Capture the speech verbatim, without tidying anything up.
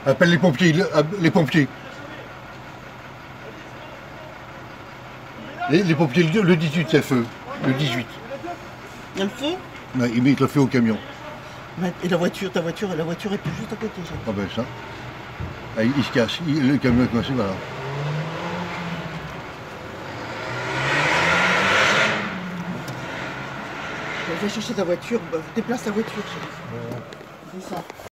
Appelle les pompiers, les pompiers. Les, les pompiers, le dix-huit, c'est le feu. Le dix-huit. Il y a le feu? Ouais, ils mettent le feu au camion. Et la voiture, ta voiture, la voiture est plus juste à côté. Ah ben ça. Ah, il, il se casse, il, le camion est coincé, voilà. Va chercher ta voiture, bah, déplace ta voiture, chérie. C'est ça.